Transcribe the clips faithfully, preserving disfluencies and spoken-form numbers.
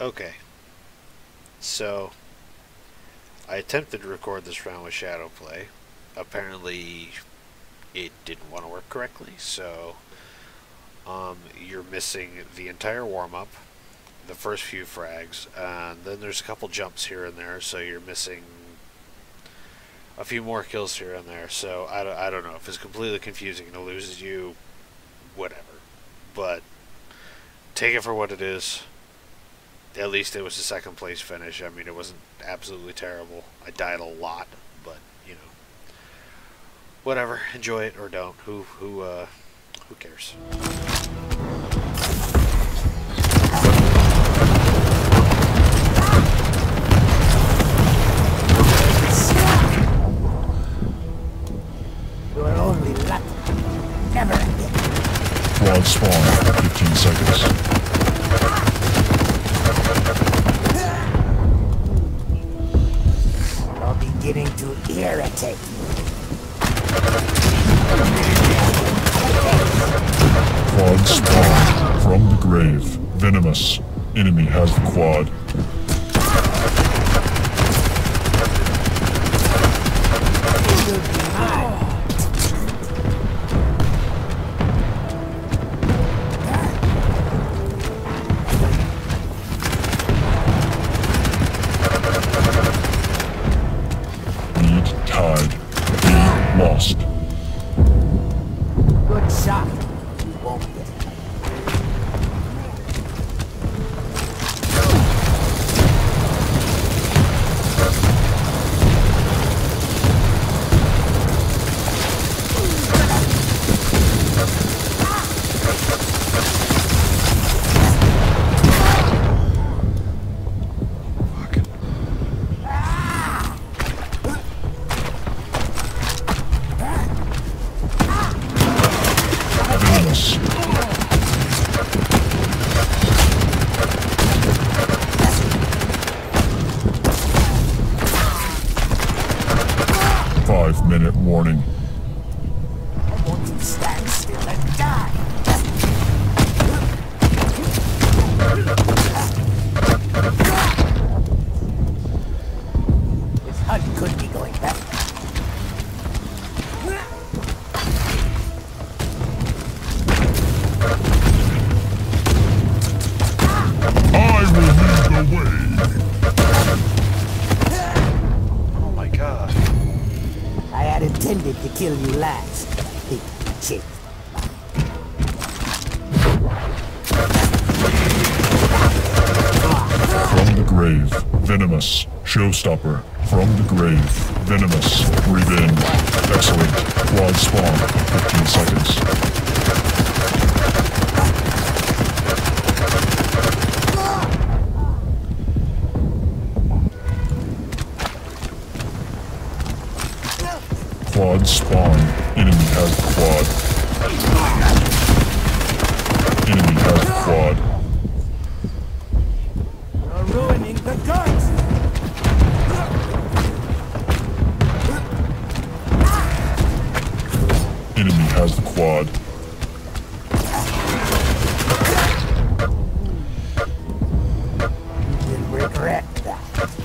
Okay. So, I attempted to record this round with Shadow Play. Apparently, it didn't want to work correctly, so um, you're missing the entire warm-up, the first few frags, and then there's a couple jumps here and there, so you're missing a few more kills here and there. So, I don't, I don't know if it's completely confusing and it loses you, whatever. But, take it for what it is. At least it was a second place finish. I mean, it wasn't absolutely terrible. I died a lot, but you know, whatever. Enjoy it or don't. Who who uh, who cares? You are only lucky. Never again. Quad spawn. Fifteen seconds. Beginning to irritate me. Quad spawn from the grave. Venomous. Enemy has the quad. Lost. Good shot. You won't get it. Five minute warning. I want to stand still and die. This hunt could be going better. I will lead the way. Oh my god. I had intended to kill you last. I think you changed. From the grave. Venomous. Showstopper. From the grave. Venomous. Breathe in. Excellent. Quad spawn. Fifteen seconds. Quad spawn. Enemy has the quad. Enemy has the quad. You're ruining the guns! Enemy has the quad. You will regret that.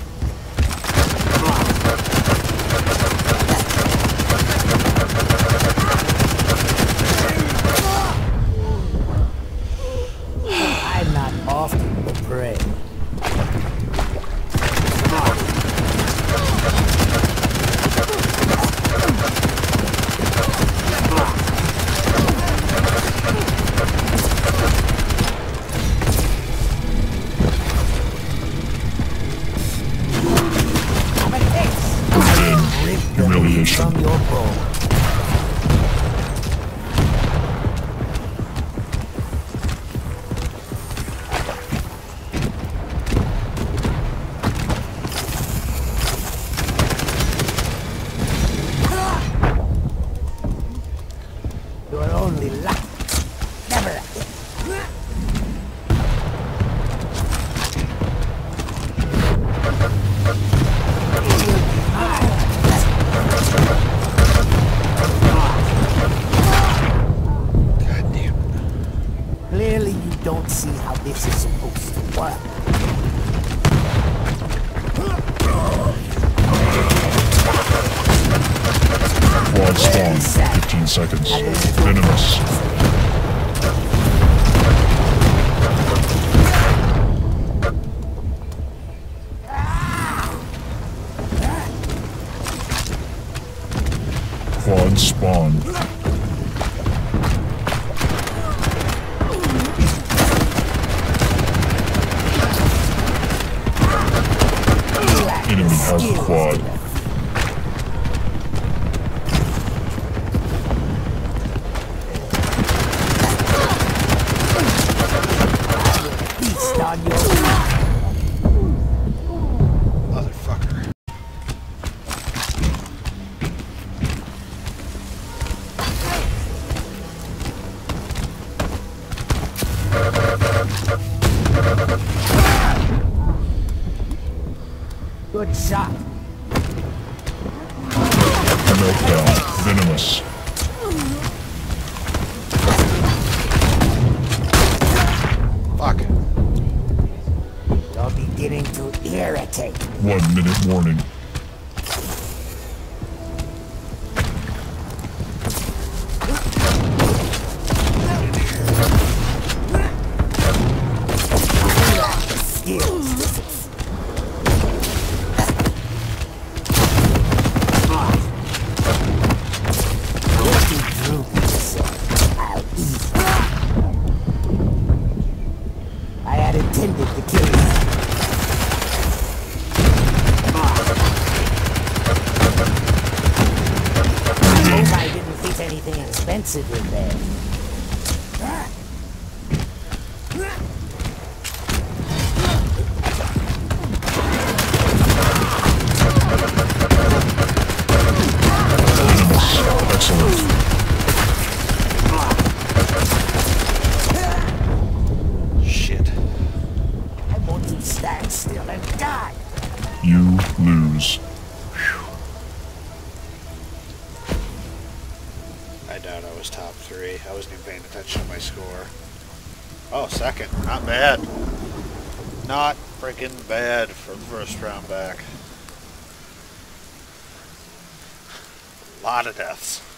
I'm not often the prey. Humiliation. From your bone. You're only lucky. Never again. Clearly you don't see how this is supposed to work. Quad spawn, fifteen seconds. Venomous. Quad spawn. Enemy has the quad. Beast on your Motherfucker. good shot. Meltdown. Venomous. Fuck. You're beginning to irritate. One minute warning. Skills. I had intended to kill you. I hope I didn't hit anything expensive in there. Excellent. Shit. I want to stand still and die. You lose. I doubt I was top three. I wasn't even paying attention to my score. Oh, second. Not bad. Not freaking bad for the first round back. A lot of deaths.